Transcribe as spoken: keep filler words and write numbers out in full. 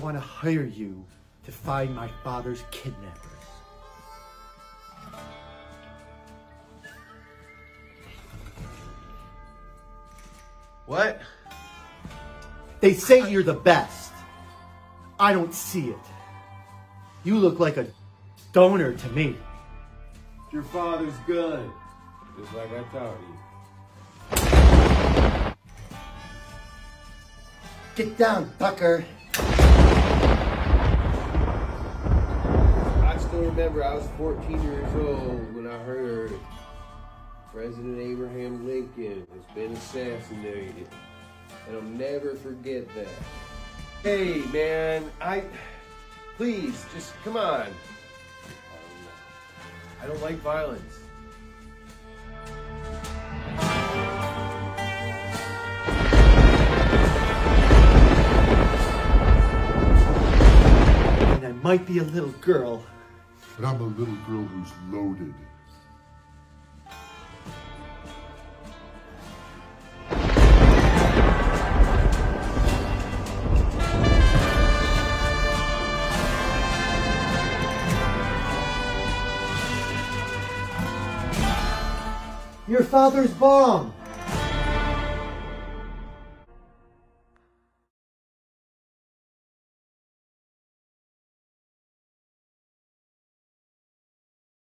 want to hire you to find my father's kidnappers. What? They say you're the best. I don't see it. You look like a stoner to me. Your father's gun, just like I taught you. Get down, Tucker. I still remember I was fourteen years old when I heard President Abraham Lincoln has been assassinated. And I'll never forget that. Hey, man, I... Please, just come on. I don't like violence. And I might be a little girl. But I'm a little girl who's loaded. Your father's bomb.